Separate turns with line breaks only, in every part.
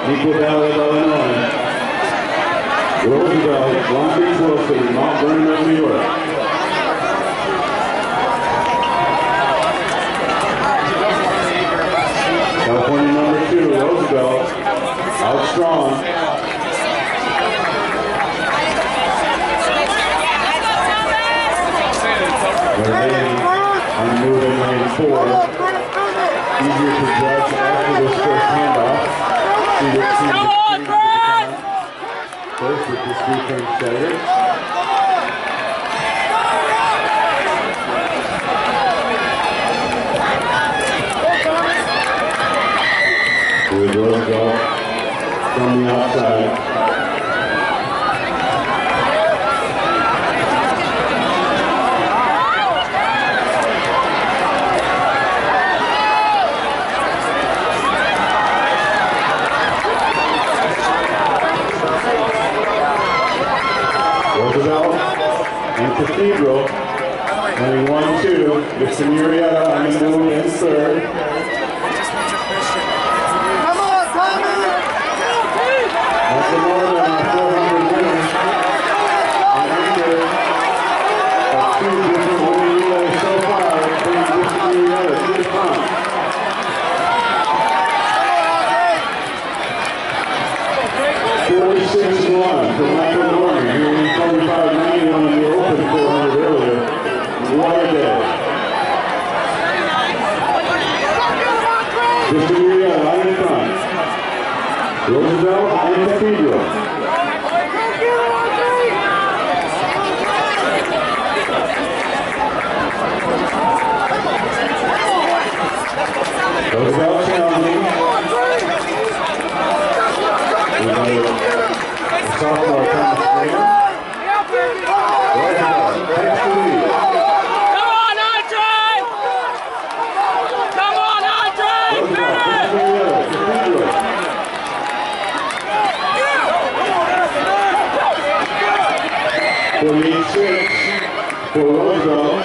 Equal Valley of Illinois. Roosevelt, Long Beach Wilson, Mount Vernon, New York. California number 2, Roosevelt, out strong. Unmoving lane 4. Easier to judge after this first handoff. Come on, Brad! First with this three-turn setter. With Roosevelt from the outside. Roosevelt and Cathedral, running 1-2, with Murrieta on the move in third.
Come on, Tommy!
That's the Northern on 400 winners. And under two different winning relays so far, bringing Murrieta to the front. $46-1 for Michael Norman, who won $45.91 on the open 400 earlier. What a day. Murrieta out in front. Roosevelt and Cathedral. Roosevelt challenging. Sophomore Thomas Graham. Roosevelt takes the lead.
Come on, Andre! Come on, Andre!
Cathedral. 48-6 for Roosevelt.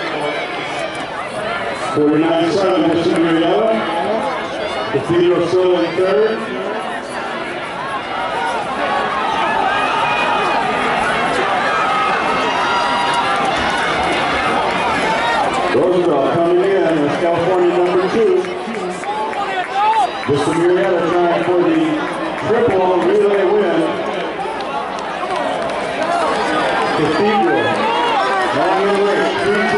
49-7 for Murrieta. Cathedral still in third. Roosevelt coming in as California number 2. Mr. Murrieta trying for the triple relay win. Cathedral, long in late, 3-2.